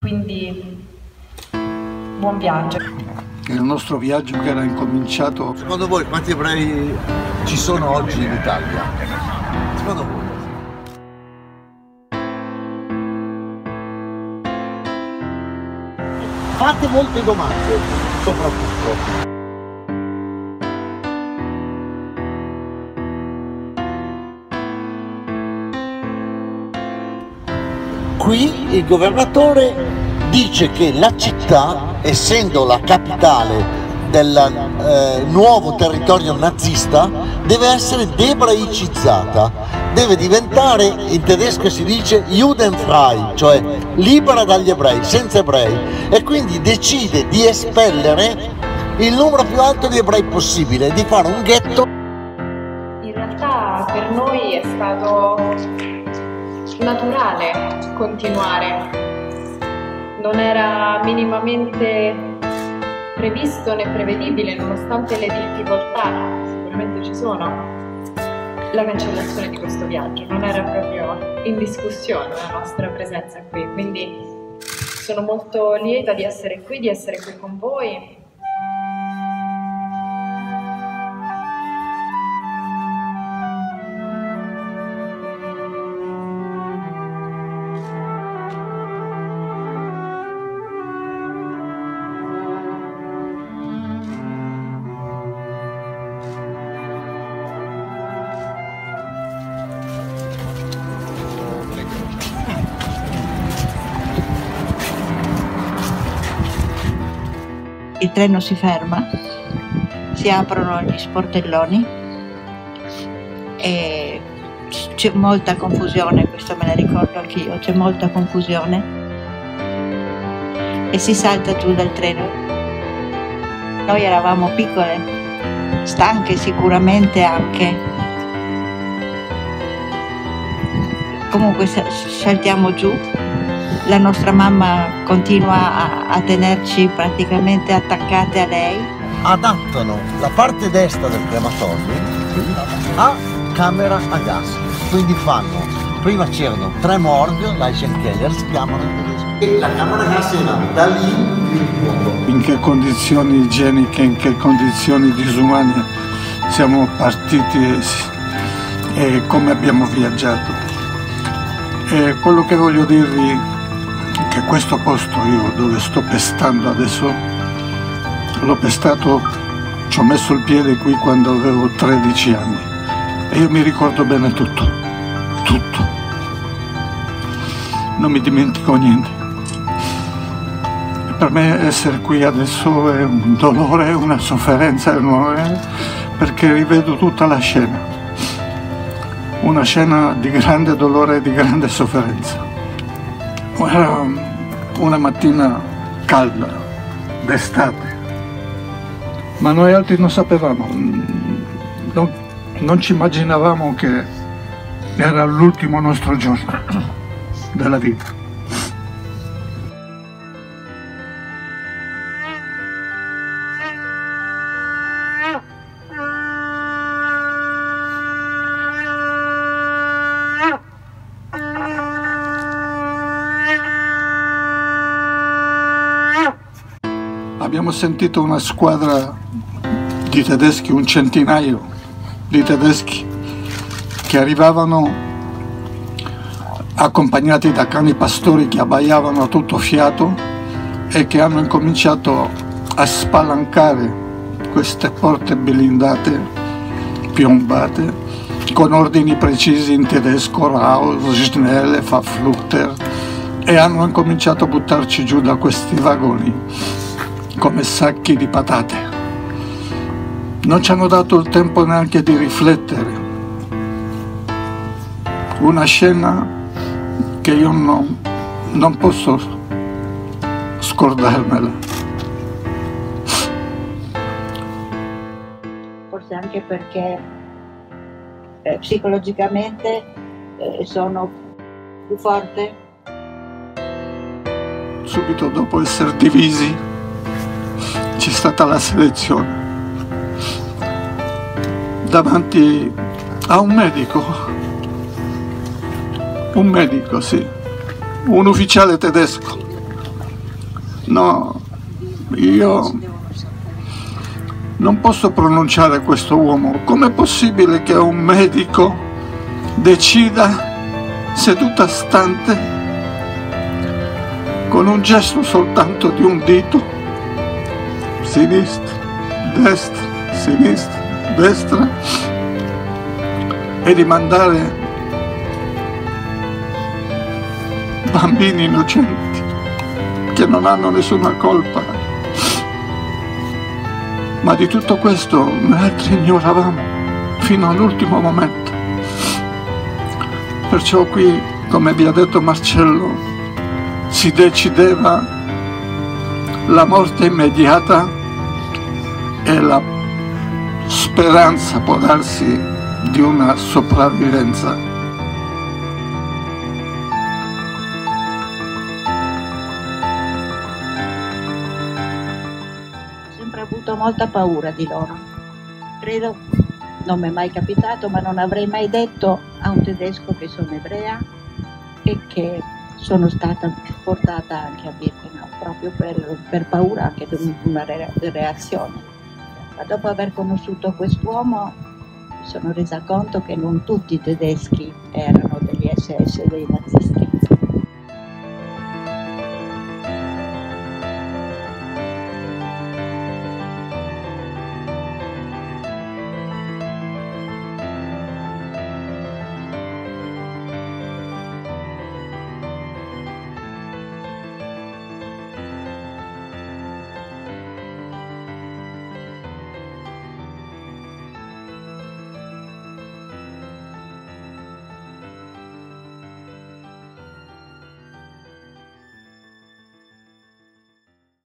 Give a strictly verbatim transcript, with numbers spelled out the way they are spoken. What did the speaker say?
Quindi buon viaggio. Il nostro viaggio che era incominciato. Secondo voi quanti ebrei ci sono oggi in Italia? Secondo voi? Fate molte domande, soprattutto. Qui il governatore dice che la città, essendo la capitale del eh, nuovo territorio nazista, deve essere debraicizzata, deve diventare, in tedesco si dice Judenfrei, cioè libera dagli ebrei, senza ebrei, e quindi decide di espellere il numero più alto di ebrei possibile, di fare un ghetto. In realtà per noi è stato naturale continuare, non era minimamente previsto né prevedibile, nonostante le difficoltà sicuramente ci sono, la cancellazione di questo viaggio non era proprio in discussione la nostra presenza qui, quindi sono molto lieta di essere qui, di essere qui con voi. Il treno si ferma, si aprono gli sportelloni e c'è molta confusione, questo me ne ricordo anch'io, c'è molta confusione e si salta giù dal treno. Noi eravamo piccole, stanche sicuramente anche, comunque saltiamo giù. La nostra mamma continua a, a tenerci praticamente attaccate a lei. Adattano la parte destra del crematorio a camera a gas, quindi fanno, prima c'erano tre morgue, Leichenkeller si chiamano in tedesco, e la camera a gas era da lì in fondo. In che condizioni igieniche, in che condizioni disumane siamo partiti e, e come abbiamo viaggiato. E quello che voglio dirvi che questo posto io dove sto pestando adesso, l'ho pestato, ci ho messo il piede qui quando avevo tredici anni e io mi ricordo bene tutto, tutto, non mi dimentico niente. E per me essere qui adesso è un dolore, è una sofferenza enorme perché rivedo tutta la scena, una scena di grande dolore e di grande sofferenza. Era una mattina calda, d'estate, ma noi altri non sapevamo, non, non ci immaginavamo che era l'ultimo nostro giorno della vita. Abbiamo sentito una squadra di tedeschi, un centinaio di tedeschi che arrivavano accompagnati da cani pastori che abbaiavano a tutto fiato e che hanno incominciato a spalancare queste porte blindate, piombate, con ordini precisi in tedesco, Raus, Schnelle, Verfluchter, e hanno incominciato a buttarci giù da questi vagoni come sacchi di patate. Non ci hanno dato il tempo neanche di riflettere. Una scena che io non, non posso scordarmela. Forse anche perché eh, psicologicamente eh, sono più forte. Subito dopo essere divisi c'è stata la selezione davanti a un medico, un medico sì, un ufficiale tedesco No, io non posso pronunciare questo uomo. Com'è possibile che un medico decida seduta stante, con un gesto soltanto di un dito, sinistra, destra, sinistra, destra, e di mandare bambini innocenti che non hanno nessuna colpa? Ma di tutto questo noi altri ignoravamo fino all'ultimo momento. Perciò qui, come vi ha detto Marcello, si decideva la morte immediata e la speranza, può darsi, di una sopravvivenza. Ho sempre avuto molta paura di loro. Credo, non mi è mai capitato, ma non avrei mai detto a un tedesco che sono ebrea e che sono stata portata anche a Birkenau, proprio per, per paura anche di una reazione. Ma dopo aver conosciuto quest'uomo mi sono resa conto che non tutti i tedeschi erano degli S S, dei nazisti.